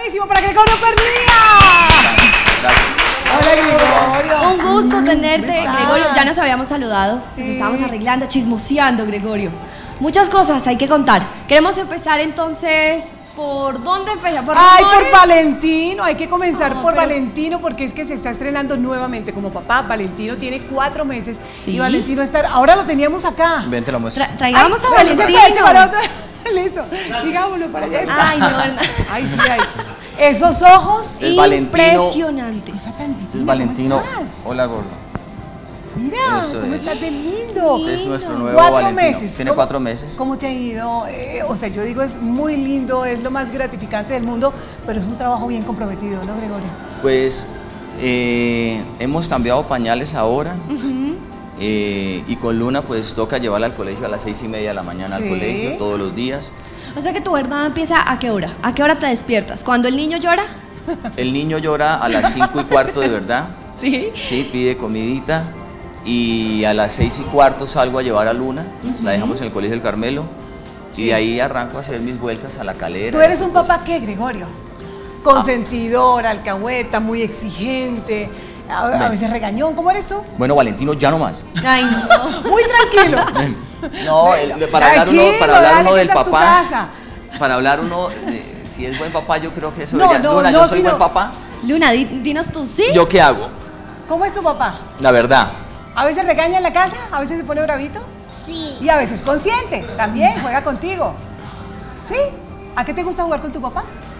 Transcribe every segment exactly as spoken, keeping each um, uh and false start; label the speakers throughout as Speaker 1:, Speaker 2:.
Speaker 1: buenísimo para Gregorio Pernía. Hola, Gregorio.
Speaker 2: Un gusto tenerte, Gregorio. Ya nos habíamos saludado,
Speaker 1: Sí.
Speaker 2: nos estábamos arreglando, chismoseando, Gregorio. Muchas cosas hay que contar. Queremos empezar entonces, ¿por dónde empezar? ¿Por
Speaker 1: Ay,
Speaker 2: rumores?
Speaker 1: por Valentino, hay que comenzar
Speaker 2: No,
Speaker 1: por
Speaker 2: pero-
Speaker 1: Valentino porque es que se está estrenando nuevamente como papá. Valentino tiene cuatro meses
Speaker 2: Sí.
Speaker 1: y Valentino está, ahora lo teníamos acá.
Speaker 3: Ven, te lo muestro.
Speaker 2: Tra- traigamos
Speaker 1: Ay,
Speaker 2: a
Speaker 1: bueno, se
Speaker 2: Valentino.
Speaker 1: puede llevar otro. Listo, digámoslo para allá. Está.
Speaker 2: Ay, no, hermano.
Speaker 1: Ay, sí, ay. Esos ojos.
Speaker 3: Es Valentino.
Speaker 2: Impresionante.
Speaker 1: Cosa tan divina,
Speaker 3: Es Valentino.
Speaker 1: ¿cómo estás?
Speaker 3: Hola, gordo.
Speaker 1: Mira,
Speaker 3: Eso
Speaker 1: cómo
Speaker 3: es.
Speaker 1: estás de lindo.
Speaker 3: Este es nuestro nuevo
Speaker 1: Cuatro
Speaker 3: Valentino.
Speaker 1: meses.
Speaker 3: Tiene
Speaker 1: ¿Cómo-
Speaker 3: cuatro meses.
Speaker 1: ¿Cómo te ha ido? Eh, o sea, yo digo, es muy lindo, es lo más gratificante del mundo, pero es un trabajo bien comprometido, ¿no, Gregorio?
Speaker 3: Pues eh, hemos cambiado pañales ahora. eh, y con Luna pues toca llevarla al colegio a las seis y media de la mañana
Speaker 1: Sí.
Speaker 3: al colegio todos los días.
Speaker 2: O sea que tu verdad empieza ¿a qué hora? ¿A qué hora te despiertas? ¿Cuando el niño llora?
Speaker 3: El niño llora a las cinco y cuarto de verdad.
Speaker 2: Sí.
Speaker 3: Sí, pide comidita. Y a las seis y cuarto salgo a llevar a Luna. La dejamos en el colegio del Carmelo. Y de ahí arranco a hacer mis vueltas a la calera.
Speaker 1: ¿Tú eres un papá qué, Gregorio? Consentidor, alcahueta, muy exigente, a, a
Speaker 3: Ven.
Speaker 1: veces regañón. ¿Cómo eres tú?
Speaker 3: Bueno, Valentino, ya no más.
Speaker 2: Ay, no.
Speaker 1: Muy tranquilo.
Speaker 3: No, el- para hablar uno,
Speaker 1: Tranquilo,
Speaker 3: para hablar
Speaker 1: dale,
Speaker 3: uno
Speaker 1: que
Speaker 3: del
Speaker 1: esta es tu
Speaker 3: papá,
Speaker 1: casa.
Speaker 3: para hablar uno, de, si es buen papá, yo creo que eso
Speaker 1: No,
Speaker 3: debería-
Speaker 1: no,
Speaker 3: Luna,
Speaker 1: no,
Speaker 3: yo soy
Speaker 1: sino-
Speaker 3: buen papá.
Speaker 2: Luna, di- dinos tú, ¿sí?
Speaker 3: ¿Yo qué hago?
Speaker 1: ¿Cómo es tu papá?
Speaker 3: La verdad.
Speaker 1: ¿A veces regaña en la casa? ¿A veces se pone bravito?
Speaker 4: Sí.
Speaker 1: Y a veces consciente, también juega contigo. ¿Sí? ¿A qué te gusta jugar con tu papá?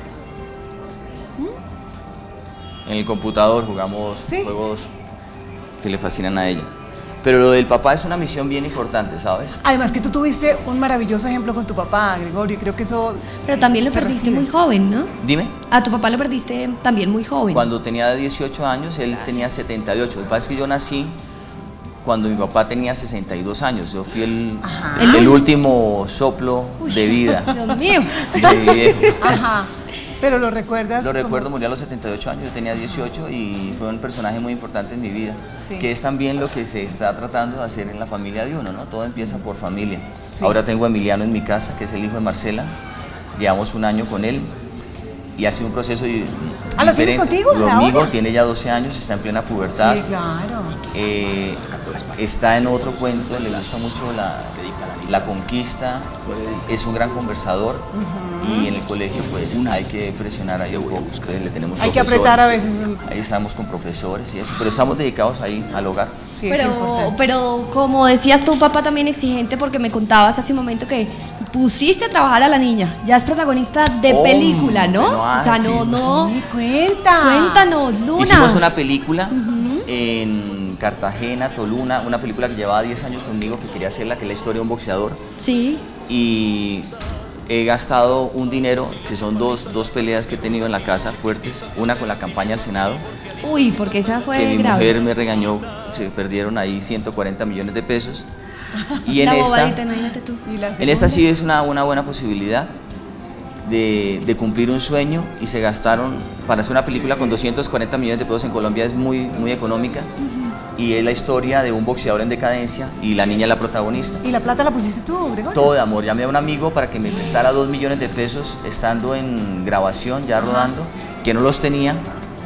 Speaker 3: En el computador jugamos
Speaker 1: Sí.
Speaker 3: juegos que le fascinan a ella. Pero lo del papá es una misión bien importante, ¿sabes?
Speaker 1: Además que tú tuviste un maravilloso ejemplo con tu papá, Gregorio, y creo que eso...
Speaker 2: Pero también lo
Speaker 1: se
Speaker 2: perdiste
Speaker 1: recibe.
Speaker 2: muy joven, ¿no?
Speaker 3: Dime.
Speaker 2: A tu papá lo perdiste también muy joven.
Speaker 3: Cuando tenía dieciocho años, él tenía setenta y ocho. Lo que pasa es que yo nací cuando mi papá tenía sesenta y dos años. Yo fui el,
Speaker 1: Ajá.
Speaker 3: el, el último soplo
Speaker 2: Uy,
Speaker 3: de vida
Speaker 2: Dios mío.
Speaker 3: de mi viejo.
Speaker 1: Ajá. Pero lo recuerdas.
Speaker 3: Lo
Speaker 1: como-
Speaker 3: recuerdo, murió a los setenta y ocho años, yo tenía dieciocho y fue un personaje muy importante en mi vida,
Speaker 1: Sí.
Speaker 3: que es también lo que se está tratando de hacer en la familia de uno, ¿no? Todo empieza por familia.
Speaker 1: Sí.
Speaker 3: Ahora tengo a Emiliano en mi casa, que es el hijo de Marcela, llevamos un año con él y ha sido un proceso y-
Speaker 1: ¿Ah, lo tienes
Speaker 3: diferente.
Speaker 1: contigo,
Speaker 3: Conmigo,
Speaker 1: ahora?
Speaker 3: tiene ya doce años, está en plena pubertad.
Speaker 1: Sí, claro.
Speaker 3: Eh, está en otro cuento, le gusta mucho la, la conquista, es un gran conversador y en el colegio pues hay que presionar ahí un poco, entonces le tenemos
Speaker 1: Hay que
Speaker 3: profesores.
Speaker 1: apretar a veces. el-
Speaker 3: Ahí estamos con profesores y eso, pero estamos dedicados ahí al hogar.
Speaker 1: Sí, es
Speaker 2: Pero,
Speaker 1: importante.
Speaker 2: pero como decías tú, papá también exigente, porque me contabas hace un momento que pusiste a trabajar a la niña. Ya es protagonista de
Speaker 3: Hombre,
Speaker 2: película, ¿no?
Speaker 3: no,
Speaker 2: o sea,
Speaker 3: ah,
Speaker 2: no,
Speaker 3: sí.
Speaker 2: no.
Speaker 1: Sí, cuenta.
Speaker 2: Cuéntanos, Luna.
Speaker 3: Hicimos una película en Cartagena, Toluna, una película que llevaba diez años conmigo, que quería hacerla, que es la historia de un boxeador.
Speaker 2: Sí.
Speaker 3: Y he gastado un dinero, que son dos, dos peleas que he tenido en la casa fuertes, una con la campaña al Senado,
Speaker 2: Uy, porque esa fue
Speaker 3: que mi
Speaker 2: grave.
Speaker 3: mujer me regañó, se perdieron ahí ciento cuarenta millones de pesos. Y en
Speaker 2: la
Speaker 3: esta,
Speaker 2: bobadita, imagínate tú.
Speaker 1: ¿Y la
Speaker 3: en esta
Speaker 1: segunda?
Speaker 3: sí es una, una buena posibilidad de, de cumplir un sueño y se gastaron, para hacer una película con doscientos cuarenta millones de pesos en Colombia es muy, muy económica. Y es la historia de un boxeador en decadencia y la niña es la protagonista.
Speaker 1: ¿Y la plata la pusiste tú, Gregorio?
Speaker 3: Todo de amor. Llamé a un amigo para que me prestara dos millones de pesos estando en grabación, ya rodando, que no los tenía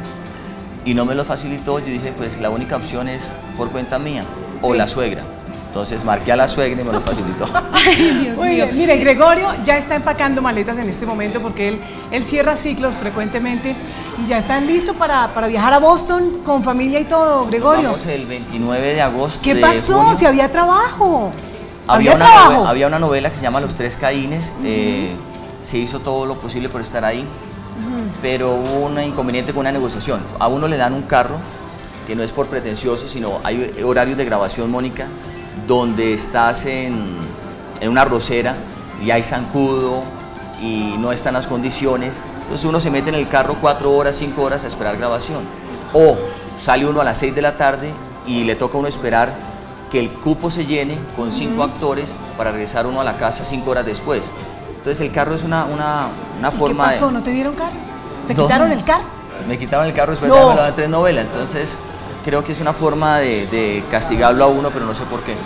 Speaker 3: y no me los facilitó. Yo dije, pues la única opción es por cuenta mía o
Speaker 1: Sí.
Speaker 3: la suegra. Entonces marqué a la suegra y me lo facilitó.
Speaker 2: Ay, Dios
Speaker 1: Muy
Speaker 2: mío.
Speaker 1: bien. Mire, Gregorio ya está empacando maletas en este momento porque él, él cierra ciclos frecuentemente y ya están listos para, para viajar a Boston con familia y todo, Gregorio.
Speaker 3: Vamos el veintinueve de agosto.
Speaker 1: ¿Qué
Speaker 3: de
Speaker 1: pasó?
Speaker 3: junio.
Speaker 1: Si había trabajo.
Speaker 3: Había, una
Speaker 1: trabajo.
Speaker 3: novela, había una novela que se llama Los Tres Caínes. eh, se hizo todo lo posible por estar ahí, pero hubo un inconveniente con una negociación. A uno le dan un carro, que no es por pretencioso, sino hay horarios de grabación, Mónica, donde estás en, en una arrocera y hay zancudo y no están las condiciones. Entonces uno se mete en el carro cuatro horas, cinco horas a esperar grabación. O sale uno a las seis de la tarde y le toca a uno esperar que el cupo se llene con cinco actores para regresar uno a la casa cinco horas después. Entonces el carro es una, una, una
Speaker 1: ¿Y
Speaker 3: forma
Speaker 1: ¿Qué pasó?
Speaker 3: de...
Speaker 1: ¿No te dieron carro? ¿Te
Speaker 3: No.
Speaker 1: quitaron el carro?
Speaker 3: Me quitaron el carro después
Speaker 1: No.
Speaker 3: de haberme dado tres novelas, entonces creo que es una forma de, de castigarlo a uno, pero no sé por qué.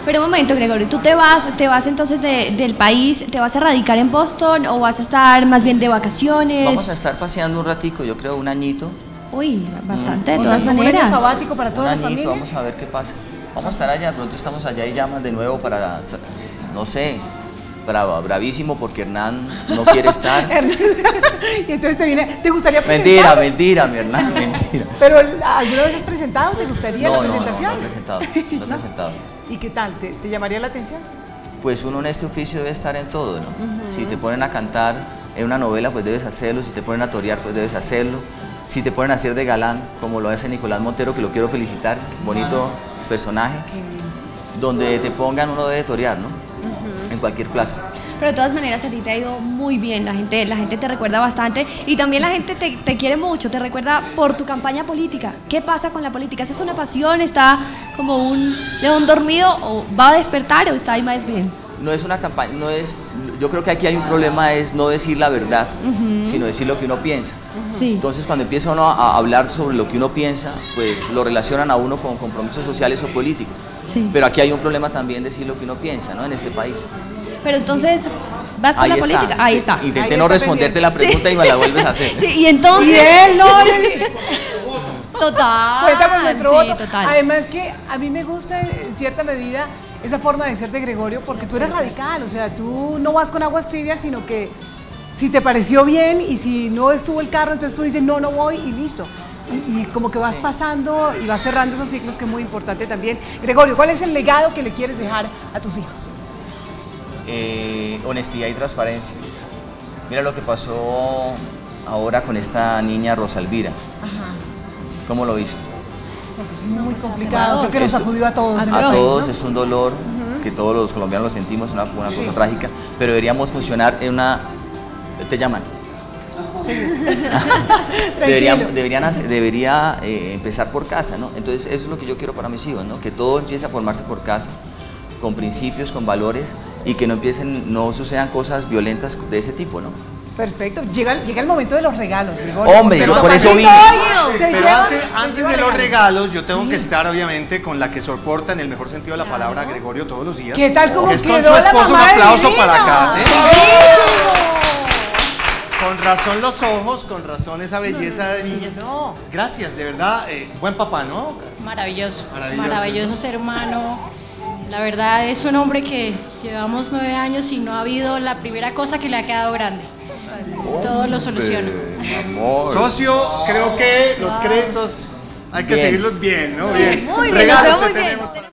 Speaker 2: Pero un momento, Gregorio, ¿tú te vas, te vas entonces de, del país, te vas a radicar en Boston o vas a estar más bien de vacaciones?
Speaker 3: Vamos a estar paseando un ratico, yo creo un añito.
Speaker 2: Uy, bastante, de
Speaker 1: O sea,
Speaker 2: todas
Speaker 1: es como un año
Speaker 2: maneras.
Speaker 1: sabático para
Speaker 3: Un
Speaker 1: toda la
Speaker 3: añito,
Speaker 1: familia.
Speaker 3: vamos a ver qué pasa. Vamos a estar allá, pronto estamos allá y llaman de nuevo para, no sé, bravo, bravísimo porque Hernán no quiere estar.
Speaker 1: Y entonces te viene, ¿te gustaría
Speaker 3: Mentira,
Speaker 1: presentar?
Speaker 3: mentira, mi Hernán, mentira.
Speaker 1: Pero ¿alguna vez has presentado? ¿Te gustaría
Speaker 3: No,
Speaker 1: la
Speaker 3: no, no, no
Speaker 1: presentación?
Speaker 3: he presentado, no he
Speaker 1: ¿No?
Speaker 3: presentado.
Speaker 1: ¿Y qué tal? ¿Te, te llamaría la atención?
Speaker 3: Pues uno en este oficio debe estar en todo, ¿no? Si te ponen a cantar en una novela, pues debes hacerlo. Si te ponen a torear, pues debes hacerlo. Si te ponen a hacer de galán, como lo hace Nicolás Montero, que lo quiero felicitar, bonito personaje. Donde te pongan, uno debe torear, ¿no? En cualquier plaza.
Speaker 2: Pero de todas maneras a ti te ha ido muy bien, la gente, la gente te recuerda bastante y también la gente te, te quiere mucho, te recuerda por tu campaña política. ¿Qué pasa con la política? ¿Esa es una pasión? ¿Está como un león dormido o va a despertar o está ahí más bien?
Speaker 3: No es una campaña, no es, yo creo que aquí hay un problema, es no decir la verdad, uh-huh. sino decir lo que uno piensa.
Speaker 2: Uh-huh. Sí.
Speaker 3: Entonces cuando empieza uno a hablar sobre lo que uno piensa, pues lo relacionan a uno con compromisos sociales o políticos.
Speaker 2: Sí.
Speaker 3: Pero aquí hay un problema también decir lo que uno piensa, ¿no? En este país.
Speaker 2: Pero entonces, ¿vas con
Speaker 3: ahí
Speaker 2: la
Speaker 3: está.
Speaker 2: política? Ahí está.
Speaker 3: Intenté
Speaker 1: Ahí
Speaker 3: no
Speaker 1: está
Speaker 3: responderte
Speaker 1: pendiente.
Speaker 3: la pregunta
Speaker 2: Sí.
Speaker 3: y me la vuelves a hacer.
Speaker 2: Sí, y entonces...
Speaker 1: Y él no le...
Speaker 2: Total.
Speaker 1: Cuenta con nuestro
Speaker 2: sí,
Speaker 1: voto.
Speaker 2: Total.
Speaker 1: Además que a mí me gusta en cierta medida esa forma de ser de Gregorio porque tú eres radical, o sea, tú no vas con aguas tibias, sino que si te pareció bien y si no estuvo el carro, entonces tú dices no, no voy y listo. Y, y como que vas sí. pasando y vas cerrando esos ciclos, que es muy importante también. Gregorio, ¿cuál es el legado que le quieres dejar a tus hijos?
Speaker 3: Eh, honestidad y transparencia. Mira lo que pasó ahora con esta niña Rosa Elvira. Ajá. ¿Cómo lo viste?
Speaker 1: No, pues es muy no, pues complicado, creo que nos sacudió a todos.
Speaker 3: A, a todos, es un dolor uh-huh. que todos los colombianos lo sentimos, una, una cosa sí. trágica, pero deberíamos funcionar en una... ¿Te llaman?
Speaker 1: Sí.
Speaker 3: debería deberían hacer, debería eh, empezar por casa, ¿no? Entonces eso es lo que yo quiero para mis hijos, ¿no? Que todo empiece a formarse por casa, con principios, con valores, y que no empiecen, no sucedan cosas violentas de ese tipo, ¿no?
Speaker 1: Perfecto, llega, llega el momento de los regalos, Gregorio.
Speaker 3: Hombre, yo por eso vine.
Speaker 4: Pero lleva, antes, antes de los regalos, yo tengo sí. que estar obviamente con la que soporta en el mejor sentido de la palabra a Gregorio todos los días.
Speaker 1: ¿Qué tal como
Speaker 4: es
Speaker 1: quedó
Speaker 4: con su esposo? Un aplauso
Speaker 1: divina.
Speaker 4: para Kate. Con razón los ojos, con razón esa belleza no, no, de niña. Sí, no. Gracias, de verdad, eh, buen papá, ¿no?
Speaker 5: Maravilloso, maravilloso, maravilloso ser humano. La verdad es un hombre que llevamos nueve años y no ha habido la primera cosa que le ha quedado grande. Todo lo soluciona.
Speaker 4: Socio, creo que los créditos hay que bien. seguirlos bien, ¿no? Bien.
Speaker 2: Muy bien,
Speaker 4: Regalos
Speaker 2: muy
Speaker 4: te
Speaker 2: bien.
Speaker 4: tenemos para...